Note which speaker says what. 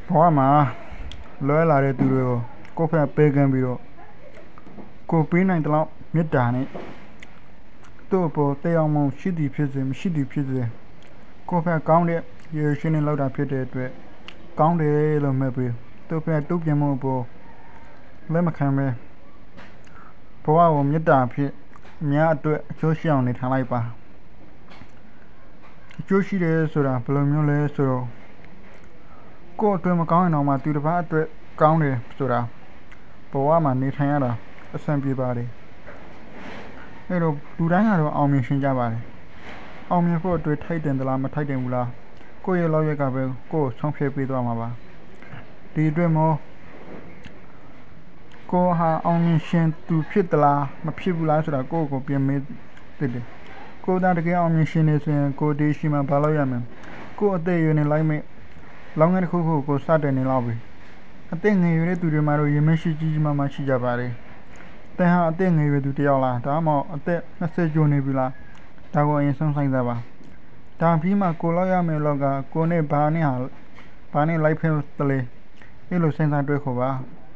Speaker 1: ဘဝမှာလွဲလာတဲ့သူတွေကိုကိုယ့်ဖက်ပေးကမ်းပြီးတော့ကိုပေးနိုင်တဲ့လောက်မေတ္တာနဲ့သူ့အပေါ်တရားမှရှိသည်ဖြစ်စေမရှိသည်ဖြစ်စေကိုယ့်ဖက်ကောင်းတဲ့ရေရှင်းနေလောက်တာဖြစ်တဲ့အတွက်ကောင်းတယ်လို့မှတ်ပြီးသူ့ဖက်တုံ့ပြန်မှုအပေါ်လက်မခံပဲဘဝကိုမေတ္တာဖြစ်အများအတွက်အကျိုးရှိအောင်နေထိုင်လိုက်ပါအကျိုးရှိတယ်ဆိုတာဘယ်လိုမျိုးလဲဆိုတော့ကိုယ့်အတွက်မကောင်းရင်တော့မှသူတစ်ပါးအတွက်ကောင်းတယ်ဆိုတာဘဝမှာနေထိုင်ရတာအဆင်ပြေပါတယ်အဲ့တော့လူတိုင်းကတော့အောင်မြင်ရှင်ကြပါတယ်အောင်မြင်ဖို့အတွက်ထိုက်တယ်သလားမထိုက်တယ်ဘူးလားကိုယ့်ရဲ့လောက်ရက်ကပဲကိုယ်ဆုံးဖြတ်ပေးသွားမှာပါဒီအတွက်မို့ကိုဟာအောင်မြင်ရှင်သူဖြစ်သလားမဖြစ်ဘူးလားဆိုတာကိုယ့်ကိုပြင်မေးတယ်ကိုယ်သားတကယ်အောင်မြင်ရှင်နေဆိုရင်ကိုဒီရှိမှဘာလို့ရမလဲကိုယ်အသေးရွယ်နေလိုက်မယ်လောင်းငယ်တစ်ခုခုကိုစတင်နေလောက်ပြီအသက်ငယ်ရွယ်တဲ့သူတွေမှာတော့ရင်မရှိကြီးမားမားရှိကြပါတယ်တန်ဟာအသက်ငယ်ရွယ်သူတယောက်လားဒါမှမဟုတ်အသက်20ကျော်နေပြီလားဒါကိုအရင်ဆုံးဆိုင်သားပါဒါပြီးမှကိုလောက်ရမယ်လောက်ကကိုနဲ့ဘာနဲ့လိုက်ဖဲတလေအဲ့လိုစဉ်းစားတွေ့ခေါ်ပါ